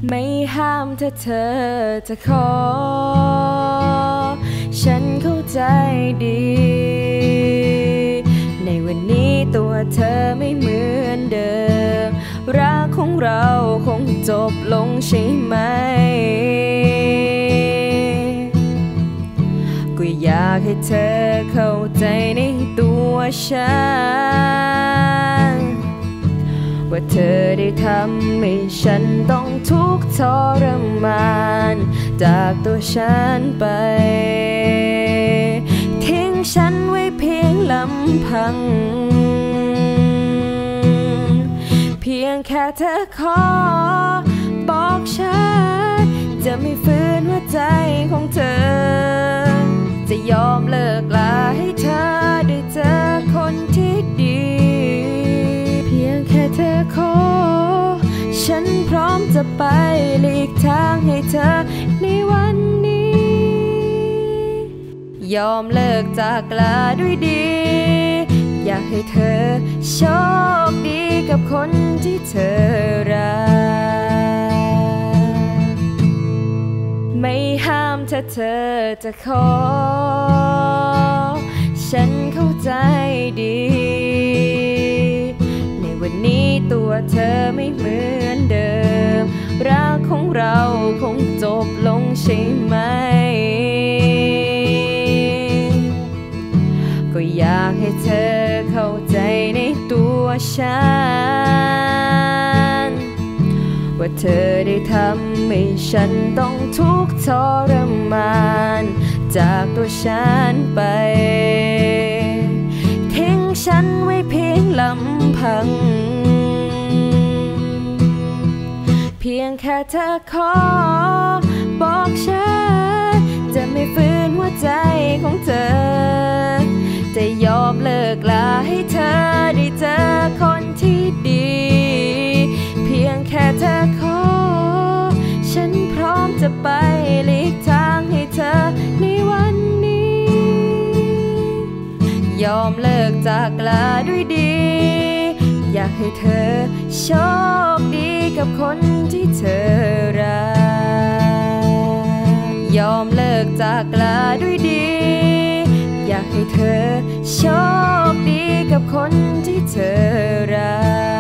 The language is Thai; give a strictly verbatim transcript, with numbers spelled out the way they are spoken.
ไม่ห้ามถ้าเธอจะขอฉันเข้าใจดีในวันนี้ตัวเธอไม่เหมือนเดิมรักของเราคงจบลงใช่ไหมก็อยากให้เธอเข้าใจในตัวฉันว่าเธอได้ทำให้ฉันต้องทุกข์ทรมานจากตัวฉันไปทิ้งฉันไว้เพียงลำพังเพียงแค่เธอขอบอกฉันจะไม่ฝืนหัวใจของเธอจะยอมเลิกลาให้เธอได้เจอคนที่ดีเพียงแค่เธอขอฉันพร้อมจะไปหลีกทางให้เธอในวันนี้ยอมเลิกจากลาด้วยดีอยากให้เธอโชคดีกับคนที่เธอรักไม่ห้ามถ้าเธอจะขอฉันเข้าใจดีในวันนี้ตัวเธอไม่เหมือนเดิมรักของเราคงจบลงใช่ไหมก็อยากให้เธอเข้าใจในตัวฉันว่าเธอได้ทำให้ฉันต้องทุกข์ทรมานจากตัวฉันไปทิ้งฉันไว้เพียงลำพังเพียงแค่เธอขอบอกฉันจะไม่ฝืนหัวใจของเธอจะยอมเลิกลาให้เธอได้เจอคนที่ดีเพียงแค่เธอขอฉันพร้อมจะไปหลีกทางให้เธอในวันนี้ยอมเลิกจากลาด้วยดีอยากให้เธอโชคดีกับคนที่เธอรักยอมเลิกจากลาด้วยดีอยากให้เธอโชคดีกับคนที่เธอรัก